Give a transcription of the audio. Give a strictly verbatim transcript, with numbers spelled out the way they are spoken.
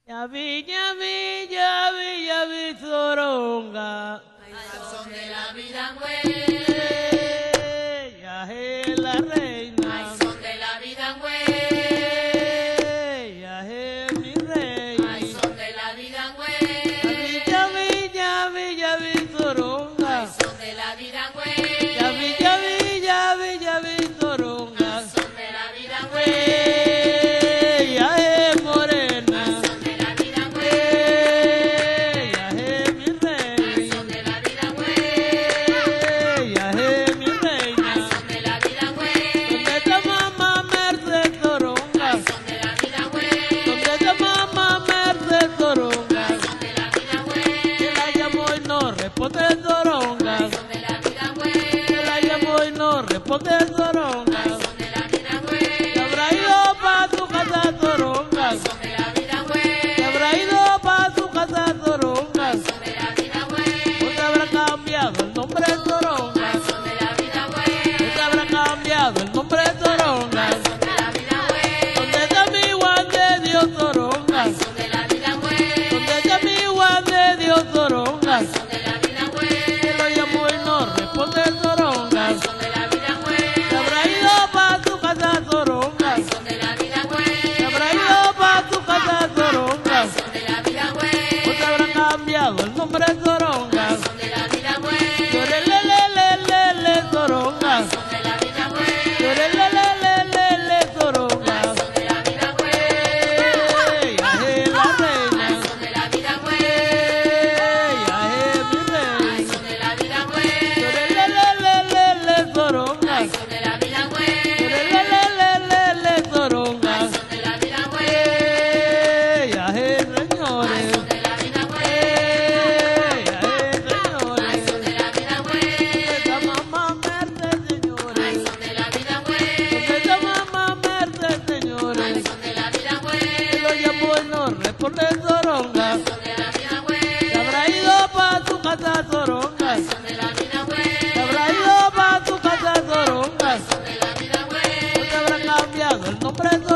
Ya vi, ya vi, ya vi, ya vi Zoronga. Al son de la vida güey. Ya es la reina. Al son de la vida güey. Ya es mi rey. Al son de la vida güey. Ya vi, ya vi, ya vi Zoronga. Al son de la vida güey. Ya vi, ya vi, ya vi, ya vi Zoronga. Al son de la vida güey. Ya es morena. Al son de la vida güey. Ya es mi rey. Al son de la vida güey. Ya es mi reina. Al son de la vida güey. ¿Dónde está mamá Merced Zoronga? Al son de la vida güey. ¿Dónde está mamá Merced Zoronga? Al son de la vida güey. Que la llamo y no responde Zoronga. Al son de la vida güey. Que la llamo y no responde Zoronga. Al son de la vida güey. Que habrá ido pa' tu casa Zoronga. Al son de la vida güey. Que habrá ido pa' tu casa Zoronga. Al son de la vida güey. ¿Dónde habrá cambiado el nombre Zoronga? Al son de la vida güey. ¿Dónde habrá cambiado el nombre Zoronga? Al son de la vida güey. ¿Dónde está mi Juan de Dios Zoronga? Al son de la vida güey. ¿Dónde está mi Juan de Dios Zoronga? Al son de la vida güey. Que lo llamo y no responde Zoronga. Al son de la vida güey. Que habrá ido pa' tu casa Zoronga. Al son de la vida güey. Que habrá ido pa' tu casa Zoronga. Al son de la vida güey. ¿Dónde habrá cambiado el nombre Zoronga? Al son de la vida güey. Llore le le le le le Zoronga. Al son de la vida güey. Llore le le le le le Zoronga. Al son de la vida güey. Ya es la reina. Al son de la vida güey. Ya es mi rey. Al son de la vida güey. Llore le le le le le Zoronga. Al son de la vida güey. Llore le le le le le Zoronga. Al son de la vida güey. Ya es Al señores. son de la vida güey. Ya es Al señores. son de la vida güey. Esta mamá Merced, Al señores. son de la vida güey. Esta mamá Merced, Al señores. son de la vida Que güey. lo llamo y no responde Zoronga. Al son de la vida güey. Que habrá ido pa' tu casa Zoronga. Al son de la vida güey. Que habrá ido pa' tu casa Zoronga. Al son de la vida güey. ¿Dónde habrá cambiado el nombre Zoronga?